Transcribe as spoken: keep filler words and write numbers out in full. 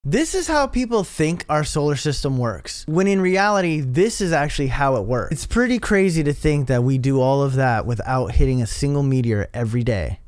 This is how people think our solar system works, when in reality, this is actually how it works. It's pretty crazy to think that we do all of that without hitting a single meteor every day.